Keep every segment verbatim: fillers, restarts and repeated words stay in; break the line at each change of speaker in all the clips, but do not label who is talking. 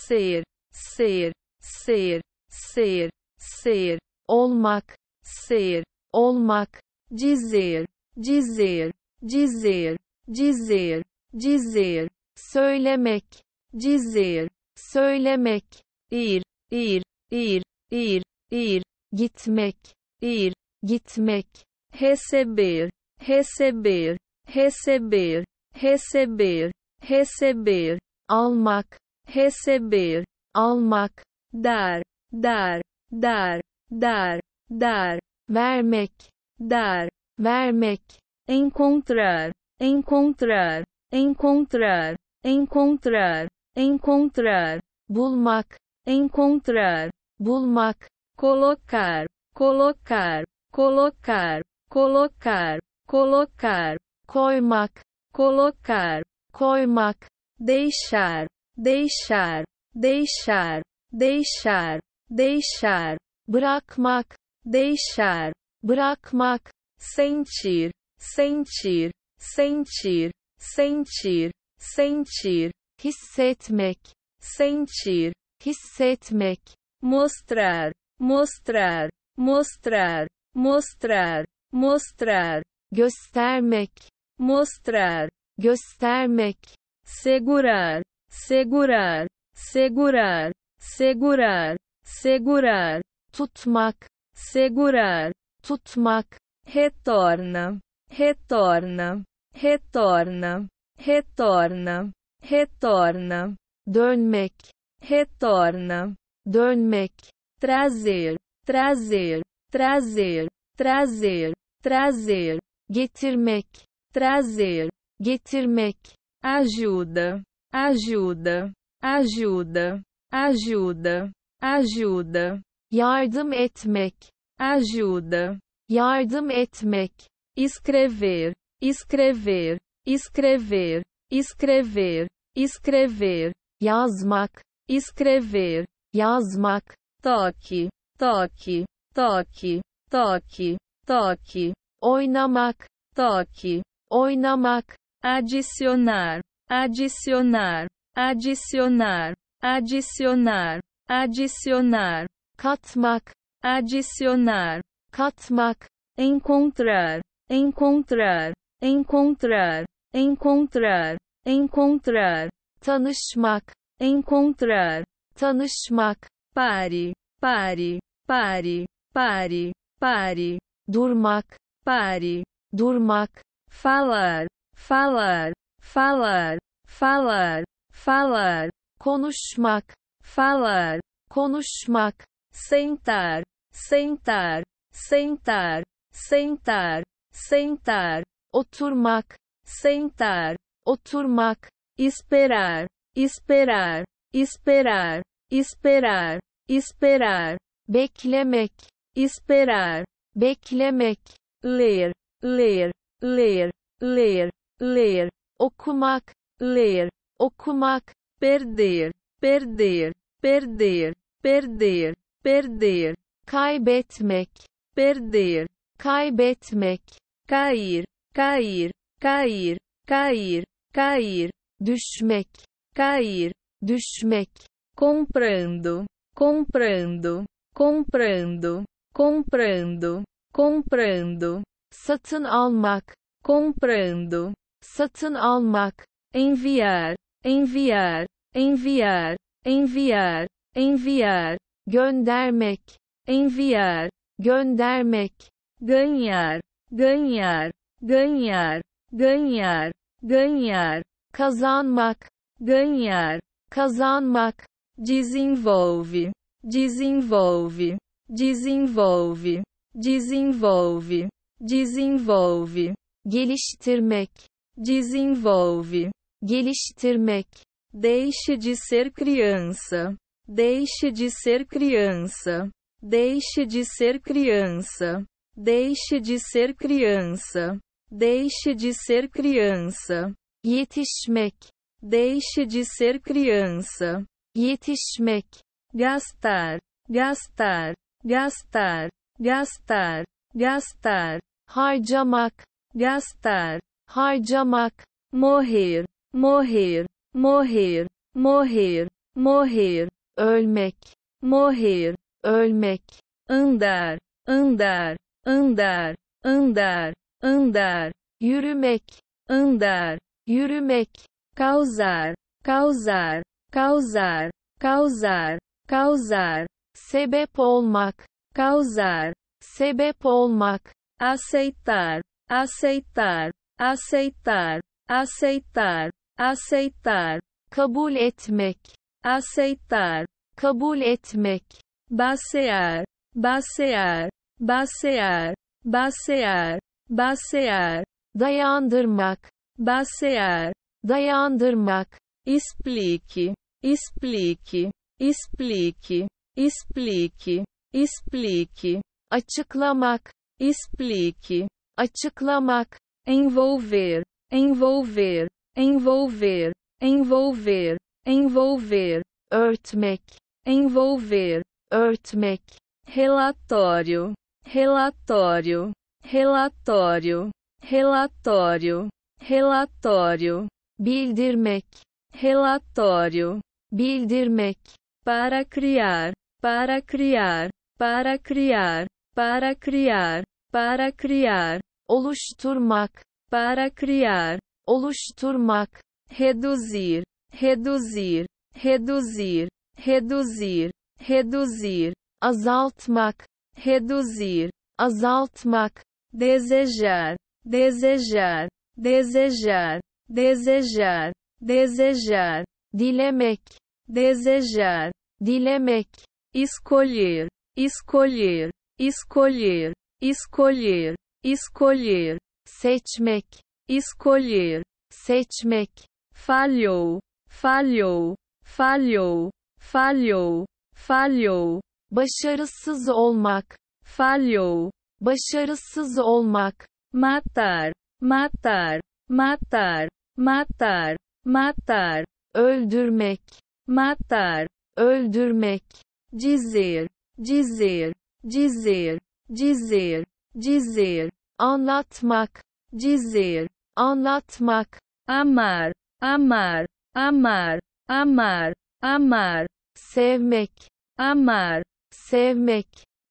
ser, ser, ser, ser, ser,
olmak,
ser,
olmak,
dizer, dizer, dizer, dizer, dizer,
söylemek,
dizer,
söylemek,
ir, ir, ir, ir, ir,
gitmek,
ir,
gitmek,
receber, receber, receber, receber, receber,
almak,
receber,
almak,
dar, dar, dar, dar, dar,
vermek,
dar,
vermek,
encontrar, encontrar, encontrar, encontrar, encontrar,
bulmak,
encontrar,
bulmak,
colocar, colocar, colocar, colocar, colocar,
koymak,
colocar,
koymak,
deixar, deixar, deixar, deixar, deixar,
bırakmak,
deixar,
bırakmak,
sentir, sentir, sentir, sentir, sentir,
hissetmek,
sentir,
hissetmek,
mostrar, mostrar, mostrar, mostrar, mostrar,
göstermek,
mostrar,
göstermek,
segurar, segurar, segurar, segurar, segurar,
tutmak,
segurar,
tutmak,
retorna, retorna, retorna, retorna, retorna,
dönmek,
retorna,
dönmek,
trazer, trazer, trazer, trazer, trazer,
getirmek,
trazer,
getirmek,
ajuda, ajuda, ajuda, ajuda, ajuda,
yardım etmek,
ajuda,
yardım etmek,
escrever, escrever, escrever, escrever, escrever,
yazmak,
escrever,
yazmak,
toque, toque, toque, toque, toque,
oynamak,
toque,
oynamak,
adicionar, adicionar, adicionar, adicionar, adicionar,
katmak,
adicionar,
katmak,
encontrar, encontrar, encontrar, encontrar, encontrar,
tanışmak,
encontrar,
tanışmak,
pare, pare, pare, pare, pare,
durmak,
pare,
durmak,
falar, falar, falar, falar, falar,
konuşmak,
falar,
konuşmak,
sentar, sentar, sentar, sentar, sentar,
oturmak,
sentar,
oturmak,
esperar, esperar, esperar, esperar, esperar,
beklemek,
esperar,
beklemek,
ler, ler, ler, ler, ler,
okumak,
ler,
okumak,
perder, perder, perder, perder, perder,
kaybetmek,
perder,
kaybetmek,
cair, cair, cair, cair, cair,
düşmek,
cair,
düşmek,
comprando, comprando, comprando, comprando, comprando,
satın almak,
comprando,
satın almak,
enviar, enviar, enviar, enviar, enviar,
göndermek,
enviar,
göndermek,
ganhar, ganhar, ganhar, ganhar, ganhar,
kazanmak,
ganhar,
kazanmak,
desenvolve, desenvolve, desenvolve, desenvolve, desenvolve,
geliştirmek,
desenvolve,
geliştirmek,
deixe de ser criança, deixe de ser criança, deixe de ser criança, deixe de ser criança, deixe de ser criança,
yetişmek,
deixe de ser criança,
yetişmek,
gastar, gastar, gastar, gastar, gastar,
harcamak,
gastar,
harcamak,
morrer, morrer, morrer, morrer, morrer,
ölmek,
morrer,
ölmek,
andar, andar, andar, andar, andar,
yürümek,
andar,
yürümek,
causar, causar, causar, causar, causar,
sebep olmak,
causar,
sebep olmak,
aceitar, aceitar, aceitar, aceitar, aceitar,
kabul etmek,
aceitar,
kabul etmek,
basear, basear, basear, basear, basear,
dayandırmak,
basear,
dayandırmak,
explique, explique, explique, explique, explique,
açıklamak,
explique,
açıklamak,
envolver, envolver, envolver, envolver, envolver,
örtmek,
envolver,
örtmek,
relatório, relatório, relatório, relatório, relatório,
bildirmek,
relatório,
bildirmek,
para criar, para criar, para criar, para criar, para criar,
oluşturmak,
para criar,
oluşturmak,
reduzir, reduzir, reduzir, reduzir, reduzir,
azaltmak,
reduzir,
azaltmak,
desejar, desejar, desejar, desejar, desejar,
dilemek,
desejar,
dilemek,
escolher, escolher, escolher, escolher, escolher,
seçmek,
escolher,
seçmek,
falhou, falhou, falhou, falhou, falhou,
başarısız olmak,
falhou,
başarısız olmak,
matar, matar, matar, matar, matar,
öldürmek,
matar,
öldürmek,
dizer, dizer, dizer, dizer, dizer,
anlatmak,
dizer,
anlatmak,
amar, amar, amar, amar, amar,
sevmek,
amar,
sevmek,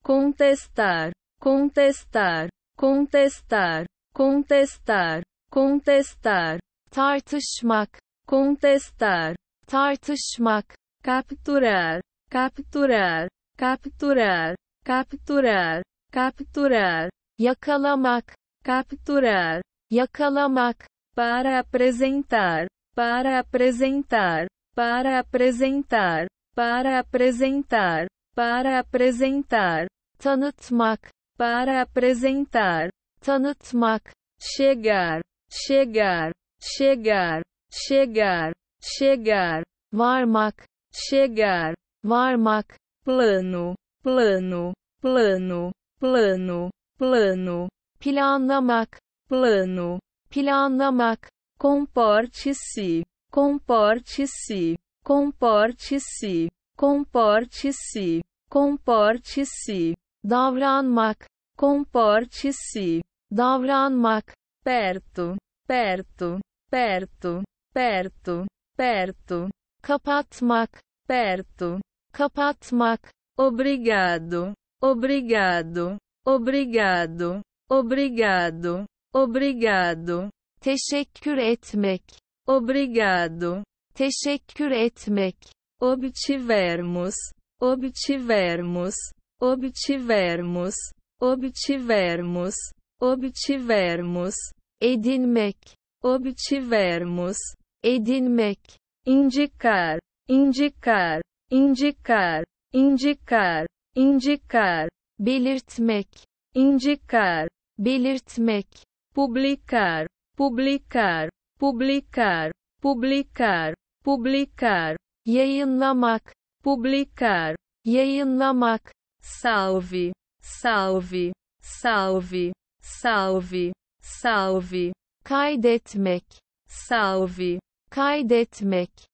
contestar, contestar, contestar, contestar, contestar,
tartışmak,
contestar,
tartışmak,
capturar, capturar, capturar, capturar, capturar,
yakalamak,
capturar,
yakalamak,
para apresentar, para apresentar, para apresentar, para apresentar, para apresentar,
tanıtmak,
para apresentar,
tanıtmak,
chegar, chegar, chegar, chegar, chegar,
varmak,
chegar,
varmak,
plano, plano, plano, plano, plano,
planlamak,
plano,
planlamak,
comporte-se, comporte-se, comporte-se, comporte-se, comporte-se,
davranmak,
comporte-se,
davranmak,
perto, perto, perto, perto, perto,
kapatmak,
perto,
kapatmak,
obrigado, obrigado, obrigado, obrigado, obrigado,
teşekkür etmek,
obrigado,
teşekkür etmek,
obtivermos, obtivermos, obtivermos, obtivermos, obtivermos,
edinmek,
obtivermos,
edinmek,
indicar, indicar, indicar, indicar, indicar,
belirtmek,
indicar,
belirtmek,
publicar, publicar, publicar, publicar, publicar,
yayınlamak,
publicar,
yayınlamak,
salve, salve, salve, salve, salve,
kaydetmek,
salve,
kaydetmek,